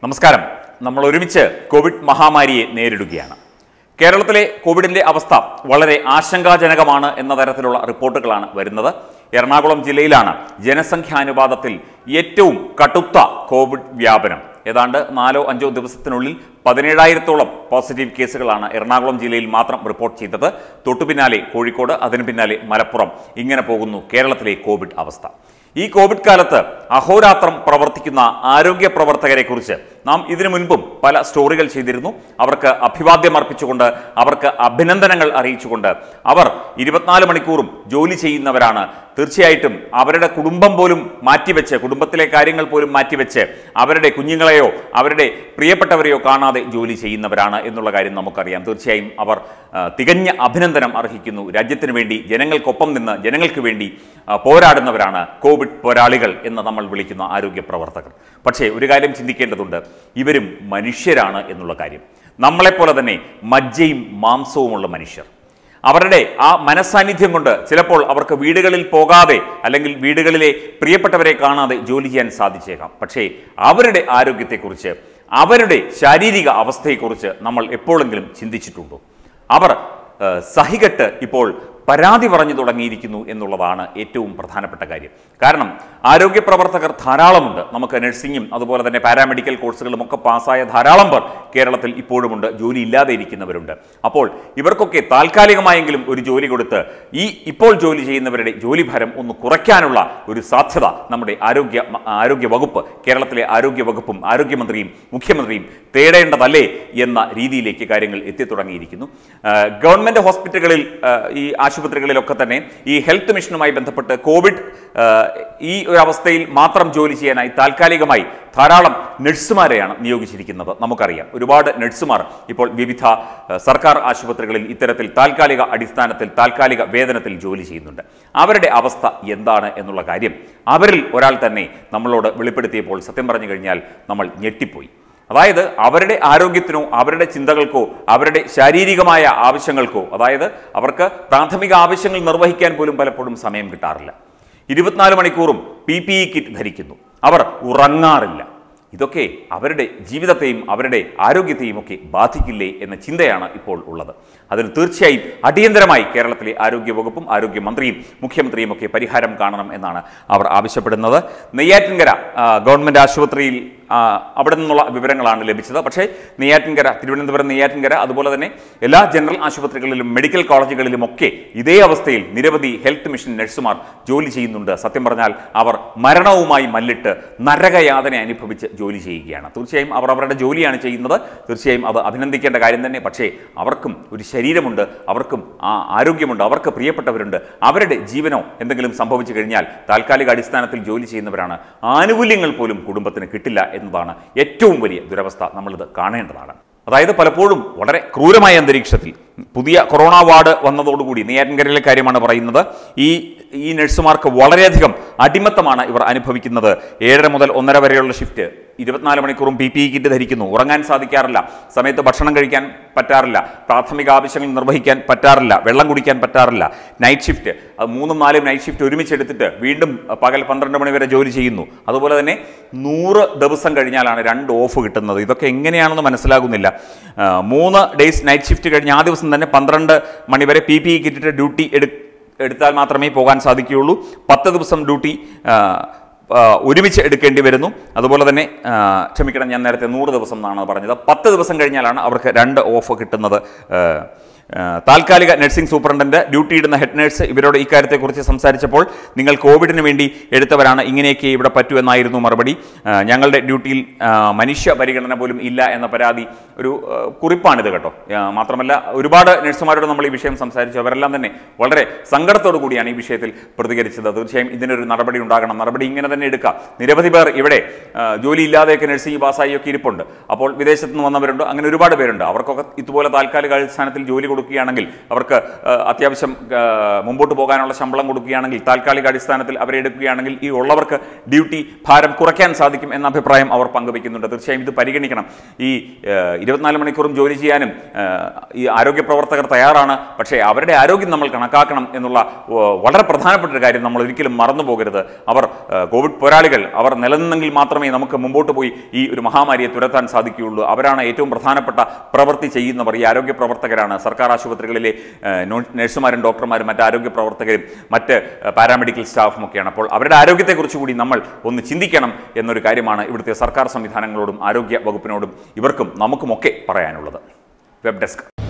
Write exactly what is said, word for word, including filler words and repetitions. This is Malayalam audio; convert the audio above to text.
നമസ്കാരം. നമ്മൾ ഒരുമിച്ച് കോവിഡ് മഹാമാരിയെ നേരിടുകയാണ്. കേരളത്തിലെ കോവിഡിന്റെ അവസ്ഥ വളരെ ആശങ്കാജനകമാണ് എന്ന തരത്തിലുള്ള റിപ്പോർട്ടുകളാണ് വരുന്നത്. എറണാകുളം ജില്ലയിലാണ് ജനസംഖ്യാനുപാതത്തിൽ ഏറ്റവും കടുത്ത കോവിഡ് വ്യാപനം. ഏതാണ്ട് നാലോ അഞ്ചോ ദിവസത്തിനുള്ളിൽ പതിനേഴായിരത്തോളം പോസിറ്റീവ് കേസുകളാണ് എറണാകുളം ജില്ലയിൽ മാത്രം റിപ്പോർട്ട് ചെയ്തത്. തൊട്ടുപിന്നാലെ കോഴിക്കോട്, അതിനു പിന്നാലെ മലപ്പുറം. ഇങ്ങനെ പോകുന്നു കേരളത്തിലെ കോവിഡ് അവസ്ഥ. ഈ കോവിഡ് കാലത്ത് അഹോരാത്രം പ്രവർത്തിക്കുന്ന ആരോഗ്യ പ്രവർത്തകരെ കുറിച്ച് നാം ഇതിനു മുൻപും പല സ്റ്റോറികൾ ചെയ്തിരുന്നു. അവർക്ക് അഭിവാദ്യം അർപ്പിച്ചുകൊണ്ട്, അവർക്ക് അഭിനന്ദനങ്ങൾ അറിയിച്ചുകൊണ്ട്, അവർ ഇരുപത്തിനാല് മണിക്കൂറും ജോലി ചെയ്യുന്നവരാണ്. തീർച്ചയായിട്ടും അവരുടെ കുടുംബം പോലും മാറ്റിവെച്ച്, കുടുംബത്തിലെ കാര്യങ്ങൾ പോലും മാറ്റിവെച്ച് അവരുടെ കുഞ്ഞുങ്ങളെയോ അവരുടെ പ്രിയപ്പെട്ടവരെയോ കാണാതെ ജോലി ചെയ്യുന്നവരാണ് എന്നുള്ള കാര്യം നമുക്കറിയാം. തീർച്ചയായും അവർ തികഞ്ഞ അഭിനന്ദനം അർഹിക്കുന്നു. രാജ്യത്തിന് വേണ്ടി, ജനങ്ങൾക്കൊപ്പം നിന്ന് ജനങ്ങൾക്ക് വേണ്ടി പോരാടുന്നവരാണ് കോവിഡ് പോരാളികൾ എന്ന് നമ്മൾ വിളിക്കുന്ന ആരോഗ്യ പ്രവർത്തകർ. പക്ഷേ ഒരു കാര്യം ചിന്തിക്കേണ്ടതുണ്ട്, ഇവരും മനുഷ്യരാണ് എന്നുള്ള കാര്യം. നമ്മളെപ്പോലെ തന്നെ മജ്ജയും മാംസവുമുള്ള മനുഷ്യർ. അവരുടെ ആ മനസ്സാന്നിധ്യം കൊണ്ട് ചിലപ്പോൾ അവർക്ക് വീടുകളിൽ പോകാതെ, അല്ലെങ്കിൽ വീടുകളിലെ പ്രിയപ്പെട്ടവരെ കാണാതെ ജോലി ചെയ്യാൻ സാധിച്ചേക്കാം. പക്ഷേ അവരുടെ ആരോഗ്യത്തെക്കുറിച്ച്, അവരുടെ ശാരീരിക അവസ്ഥയെക്കുറിച്ച് നമ്മൾ എപ്പോഴെങ്കിലും ചിന്തിച്ചിട്ടുണ്ടോ? അവർ സഹികെട്ട് ഇപ്പോൾ പരാതി പറഞ്ഞു തുടങ്ങിയിരിക്കുന്നു എന്നുള്ളതാണ് ഏറ്റവും പ്രധാനപ്പെട്ട കാര്യം. കാരണം ആരോഗ്യ പ്രവർത്തകർ ധാരാളമുണ്ട്. നമുക്ക് നഴ്സിംഗും അതുപോലെ തന്നെ പാരാമെഡിക്കൽ കോഴ്സുകളും ഒക്കെ പാസ്സായ ധാരാളം പേർ കേരളത്തിൽ ഇപ്പോഴുമുണ്ട്. ജോലി ഇല്ലാതെ ഇരിക്കുന്നവരുണ്ട്. അപ്പോൾ ഇവർക്കൊക്കെ താൽക്കാലികമായെങ്കിലും ഒരു ജോലി കൊടുത്ത് ഈ ഇപ്പോൾ ജോലി ചെയ്യുന്നവരുടെ ജോലിഭാരം ഒന്ന് കുറയ്ക്കാനുള്ള ഒരു സാധ്യത നമ്മുടെ ആരോഗ്യ ആരോഗ്യ വകുപ്പ്, കേരളത്തിലെ ആരോഗ്യ വകുപ്പും ആരോഗ്യമന്ത്രിയും മുഖ്യമന്ത്രിയും തേടേണ്ടതല്ലേ എന്ന രീതിയിലേക്ക് കാര്യങ്ങൾ എത്തിത്തുടങ്ങിയിരിക്കുന്നു. ഗവൺമെൻറ് ഹോസ്പിറ്റലുകളിൽ, ഈ ആശുപത്രികളിലൊക്കെ തന്നെ ഈ ഹെൽത്ത് മിഷനുമായി ബന്ധപ്പെട്ട് കോവിഡ് ഈ ഒരു അവസ്ഥയിൽ മാത്രം ജോലി ചെയ്യാനായി താൽക്കാലികമായി ധാരാളം നഴ്സുമാരെയാണ് നിയോഗിച്ചിരിക്കുന്നത്. നമുക്കറിയാം, ഒരുപാട് നഴ്സുമാർ ഇപ്പോൾ വിവിധ സർക്കാർ ആശുപത്രികളിൽ ഇത്തരത്തിൽ താൽക്കാലിക അടിസ്ഥാനത്തിൽ താൽക്കാലിക വേതനത്തിൽ ജോലി ചെയ്യുന്നുണ്ട്. അവരുടെ അവസ്ഥ എന്താണ് എന്നുള്ള കാര്യം അവരിൽ ഒരാൾ തന്നെ നമ്മളോട് വെളിപ്പെടുത്തിയപ്പോൾ സത്യം പറഞ്ഞു കഴിഞ്ഞാൽ നമ്മൾ ഞെട്ടിപ്പോയി. അതായത് അവരുടെ ആരോഗ്യത്തിനോ അവരുടെ ചിന്തകൾക്കോ അവരുടെ ശാരീരികമായ ആവശ്യങ്ങൾക്കോ, അതായത് അവർക്ക് പ്രാഥമിക ആവശ്യങ്ങൾ നിർവഹിക്കാൻ പോലും പലപ്പോഴും സമയം കിട്ടാറില്ല. ഇരുപത്തിനാല് മണിക്കൂറും പി പി ഇ കിറ്റ് ധരിക്കുന്നു. അവർ ഉറങ്ങാറില്ല. ഇതൊക്കെ അവരുടെ ജീവിതത്തെയും അവരുടെ ആരോഗ്യത്തെയും ഒക്കെ ബാധിക്കില്ലേ എന്ന ചിന്തയാണ് ഇപ്പോൾ ഉള്ളത്. അതിന് തീർച്ചയായും അടിയന്തരമായി കേരളത്തിലെ ആരോഗ്യ വകുപ്പും ആരോഗ്യമന്ത്രിയും മുഖ്യമന്ത്രിയും ഒക്കെ പരിഹാരം കാണണം എന്നാണ് അവർ ആവശ്യപ്പെടുന്നത്. നെയ്യാറ്റിൻകര ഗവൺമെൻറ് ആശുപത്രിയിൽ അവിടെ നിന്നുള്ള വിവരങ്ങളാണ് ലഭിച്ചത്. പക്ഷേ നെയ്യാറ്റിൻകര, തിരുവനന്തപുരം നെയ്യാറ്റിൻകര, അതുപോലെ തന്നെ എല്ലാ ജനറൽ ആശുപത്രികളിലും മെഡിക്കൽ കോളേജുകളിലുമൊക്കെ ഇതേ അവസ്ഥയിൽ നിരവധി ഹെൽത്ത് മിഷൻ നഴ്സുമാർ ജോലി ചെയ്യുന്നുണ്ട്. സത്യം പറഞ്ഞാൽ അവർ മരണവുമായി മല്ലിട്ട് നരകയാതന അനുഭവിച്ച് ജോലി ചെയ്യുകയാണ്. തീർച്ചയായും അവർ അവരുടെ ജോലിയാണ് ചെയ്യുന്നത്. തീർച്ചയായും അത് അഭിനന്ദിക്കേണ്ട കാര്യം തന്നെ. പക്ഷേ അവർക്കും ഒരു ശരീരമുണ്ട്, അവർക്കും ആ ആരോഗ്യമുണ്ട്, അവർക്ക് പ്രിയപ്പെട്ടവരുണ്ട്. അവരുടെ ജീവനോ എന്തെങ്കിലും സംഭവിച്ചു കഴിഞ്ഞാൽ താൽക്കാലിക അടിസ്ഥാനത്തിൽ ജോലി ചെയ്യുന്നവരാണ്. ആനുകൂല്യങ്ങൾ പോലും കുടുംബത്തിന് കിട്ടില്ല എന്നതാണ് ഏറ്റവും വലിയ ദുരവസ്ഥ. നമ്മളിത് കാണേണ്ടതാണ്. അതായത് പലപ്പോഴും വളരെ ക്രൂരമായ അന്തരീക്ഷത്തിൽ പുതിയ കൊറോണ വാർഡ് വന്നതോടുകൂടി, നെയ്യാറ്റിൻകരയിലെ കാര്യമാണ് പറയുന്നത്, ഈ ഈ നഴ്സുമാർക്ക് വളരെയധികം അടിമത്തമാണ് ഇവർ അനുഭവിക്കുന്നത്. ഏഴര മുതൽ ഒന്നര വരെയുള്ള ഷിഫ്റ്റ്, ഇരുപത്തിനാല് മണിക്കൂറും പി പി ഇ കിറ്റ് ധരിക്കുന്നു. ഉറങ്ങാൻ സാധിക്കാറില്ല, സമയത്ത് ഭക്ഷണം കഴിക്കാൻ പറ്റാറില്ല, പ്രാഥമിക ആവശ്യങ്ങൾ നിർവഹിക്കാൻ പറ്റാറില്ല, വെള്ളം കുടിക്കാൻ പറ്റാറില്ല. നൈറ്റ് ഷിഫ്റ്റ്, മൂന്നും നാലും നൈറ്റ് ഷിഫ്റ്റ് ഒരുമിച്ചെടുത്തിട്ട് വീണ്ടും പകൽ പന്ത്രണ്ട് മണി വരെ ജോലി ചെയ്യുന്നു. അതുപോലെ തന്നെ നൂറ് ദിവസം കഴിഞ്ഞാലാണ് രണ്ട് ഓഫ് കിട്ടുന്നത്. ഇതൊക്കെ എങ്ങനെയാണെന്ന് മനസ്സിലാകുന്നില്ല. മൂന്ന് ഡേയ്സ് നൈറ്റ് ഷിഫ്റ്റ് കഴിഞ്ഞ് ആ ദിവസം തന്നെ പന്ത്രണ്ട് മണിവരെ പി പി ഇ കിറ്റിട്ട് ഡ്യൂട്ടി എടു എടുത്താൽ മാത്രമേ പോകാൻ സാധിക്കുകയുള്ളൂ. പത്ത് ദിവസം ഡ്യൂട്ടി ഒരുമിച്ച് എടുക്കേണ്ടി വരുന്നു. അതുപോലെ തന്നെ ക്ഷമിക്കണം, ഞാൻ നേരത്തെ നൂറ് ദിവസം എന്നാണ് പറഞ്ഞത്. പത്ത് ദിവസം കഴിഞ്ഞാലാണ് അവർക്ക് രണ്ട് ഓഫ് കിട്ടുന്നത്. താൽക്കാലിക നഴ്സിംഗ് സൂപ്രണ്ടന്റ്, ഡ്യൂട്ടി ഇടുന്ന ഹെഡ് നഴ്സ് ഇവരോട് ഇക്കാര്യത്തെക്കുറിച്ച് സംസാരിച്ചപ്പോൾ നിങ്ങൾ കോവിഡിന് വേണ്ടി എടുത്തവരാണ്, ഇങ്ങനെയൊക്കെ ഇവിടെ പറ്റൂ എന്നായിരുന്നു മറുപടി. ഞങ്ങളുടെ ഡ്യൂട്ടിയിൽ മനുഷ്യ പരിഗണന പോലും ഇല്ല എന്ന പരാതി, ഒരു കുറിപ്പാണിത് കേട്ടോ. മാത്രമല്ല ഒരുപാട് നഴ്സുമാരോട് നമ്മൾ ഈ വിഷയം സംസാരിച്ചു. അവരെല്ലാം തന്നെ വളരെ സങ്കടത്തോടു കൂടിയാണ് ഈ വിഷയത്തിൽ പ്രതികരിച്ചത്. തീർച്ചയായും ഇതിനൊരു നടപടി ഉണ്ടാകണം. നടപടി ഇങ്ങനെ തന്നെ എടുക്കാം. നിരവധി പേർ ഇവിടെ ജോലിയില്ലാതെയൊക്കെ നഴ്സിംഗ് പാസ്സായി ഒക്കെ ഇരിപ്പുണ്ട്. അപ്പോൾ വിദേശത്ത് നിന്ന് വന്നവരുണ്ട്, അങ്ങനെ ഒരുപാട് പേരുണ്ട്. അവർക്കൊക്കെ ഇതുപോലെ താൽക്കാലിക അടിസ്ഥാനത്തിൽ ജോലി കൊടുക്കുകയാണെങ്കിൽ, അവർക്ക് അത്യാവശ്യം മുമ്പോട്ട് പോകാനുള്ള ശമ്പളം കൊടുക്കുകയാണെങ്കിൽ, താൽക്കാലിക അടിസ്ഥാനത്തിൽ അവരെ എടുക്കുകയാണെങ്കിൽ ഈ ഉള്ളവർക്ക് ഡ്യൂട്ടി ഭാരം കുറയ്ക്കാൻ സാധിക്കും എന്ന അഭിപ്രായം അവർ പങ്കുവയ്ക്കുന്നുണ്ട്. തീർച്ചയായും ഇത് പരിഗണിക്കണം. ഈ ഇരുപത്തിനാല് മണിക്കൂറും ജോലി ചെയ്യാനും ഈ ആരോഗ്യ പ്രവർത്തകർ തയ്യാറാണ്. പക്ഷേ അവരുടെ ആരോഗ്യം നമ്മൾ കണക്കാക്കണം എന്നുള്ള വളരെ പ്രധാനപ്പെട്ട ഒരു കാര്യം നമ്മൾ ഒരിക്കലും മറന്നു പോകരുത്. അവർ കോവിഡ് പോരാളികൾ. അവർ നിലനിന്നെങ്കിൽ മാത്രമേ നമുക്ക് മുമ്പോട്ട് പോയി ഈ ഒരു മഹാമാരിയെ തുരത്താൻ സാധിക്കുകയുള്ളൂ. അവരാണ് ഏറ്റവും പ്രധാനപ്പെട്ട പ്രവൃത്തി ചെയ്യുന്നവർ. ഈ ആരോഗ്യ പ്രവർത്തകരാണ്. സർക്കാർ ആശുപത്രികളിലെ നഴ്സുമാരും ഡോക്ടർമാരും മറ്റ് ആരോഗ്യ പ്രവർത്തകരും മറ്റ് പാരാമെഡിക്കൽ സ്റ്റാഫും ഒക്കെയാണ്. അപ്പോൾ അവരുടെ ആരോഗ്യത്തെക്കുറിച്ച് കൂടി നമ്മൾ ഒന്ന് ചിന്തിക്കണം എന്നൊരു കാര്യമാണ് ഇവിടുത്തെ സർക്കാർ സംവിധാനങ്ങളോടും ആരോഗ്യ വകുപ്പിനോടും ഇവർക്കും നമുക്കുമൊക്കെ പറയാനുള്ളത്. Web desk.